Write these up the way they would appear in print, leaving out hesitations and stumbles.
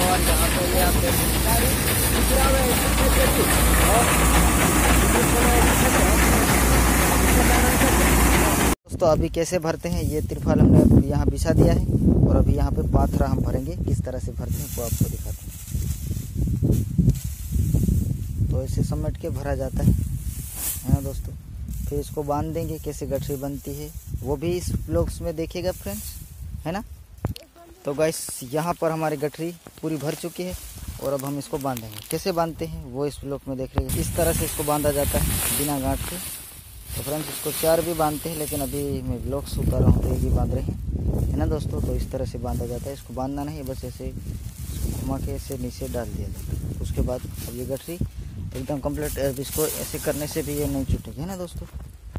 और यहाँ पे ये आप देख सकते हैं। दोस्तों अभी कैसे भरते हैं, ये तिरपाल हमने यहाँ बिछा दिया है और अभी यहाँ पे पाथरा हम भरेंगे। किस तरह से भरते हैं वो आपको दिखाते हैं। तो ऐसे समेट के भरा जाता है ना दोस्तों। फिर इसको बांध देंगे। कैसे गठरी बनती है वो भी इस ब्लॉग्स में देखिएगा फ्रेंड्स, है ना। तो गाइस यहाँ पर हमारी गठरी पूरी भर चुकी है और अब हम इसको बांधेंगे। कैसे बांधते हैं वो इस ब्लॉग में देख रहे हैं। इस तरह से इसको बांधा जाता है बिना गांठ के। तो फ्रेंड्स इसको 4 भी बांधते हैं, लेकिन अभी मैं ब्लॉग्स उतार रहा हूँ तो ये भी बांध रहे हैं, है ना दोस्तों। तो इस तरह से बांधा जाता है। इसको बांधना नहीं, बस ऐसे घुमा के ऐसे नीचे डाल दिया जाता है। उसके बाद अब ये गठरी एकदम कंप्लीट, इसको ऐसे करने से भी ये नहीं छूटेगी, है ना दोस्तों।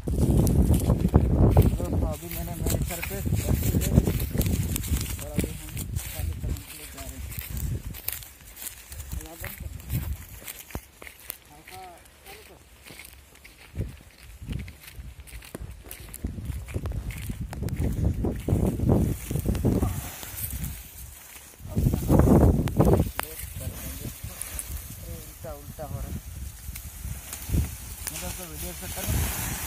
अभी मैंने मेरे सर पे और अभी हम खाली करने के लिए जा रहे हैं। उल्टा हो रहा है, मतलब तो वीडियो से करना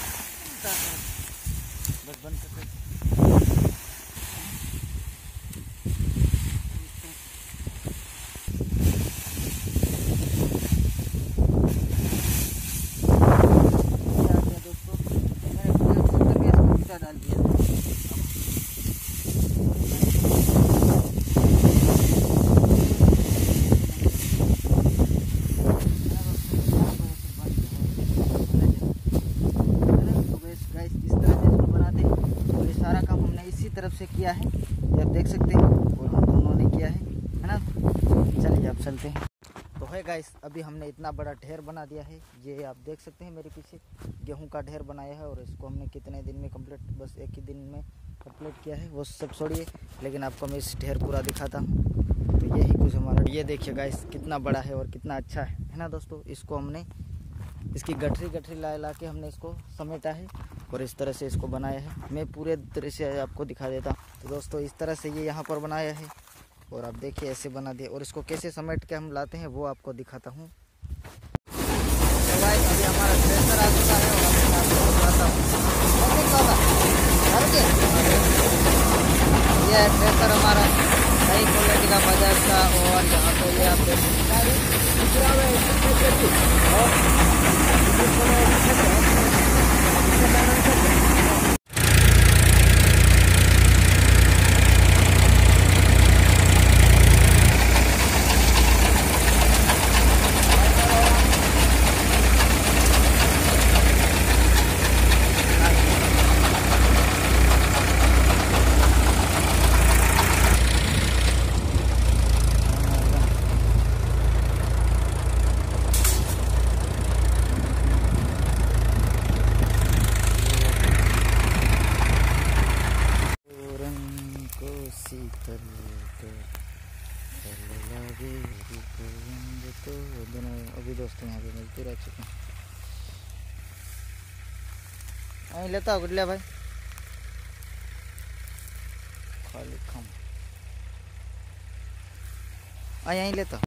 बस बंद करते। डाल दिया सारा काम हमने इसी तरफ से किया है, ये आप देख सकते हैं, और हम दोनों ने किया है ना। चलिए अब चलते हैं। तो है गाइस अभी हमने इतना बड़ा ढेर बना दिया है। ये आप देख सकते हैं मेरे पीछे गेहूं का ढेर बनाया है, और इसको हमने कितने दिन में कंप्लीट, बस एक ही दिन में कंप्लीट किया है। वो सब छोड़िए, लेकिन आपको मैं इस ढेर पूरा दिखाता हूँ। तो यही कुछ हमारा, ये देखिए गाइस कितना बड़ा है और कितना अच्छा है ना दोस्तों। इसको हमने इसकी गठरी ला के हमने इसको समेटा है और इस तरह से इसको बनाया है। मैं पूरे तरह से आपको दिखा देता हूँ। तो दोस्तों इस तरह से ये यहाँ पर बनाया है, और आप देखिए ऐसे बना दिया, और इसको कैसे समेट के हम लाते हैं वो आपको दिखाता हूँ। तो गाइस अभी हमारा थ्रेसर आ चुका है और मैं आपको दिखाता हूँ। ये है थ्रेसर हमारा नई क्वालिटी का बजाज का, और यहाँ पे ये आप देख सकते हैं। तो दोनों अभी दोस्तों यहाँ पे मिलते रह चुके हैं। वहीं लेता हो गुडलिया भाई खाली खम यहीं लेता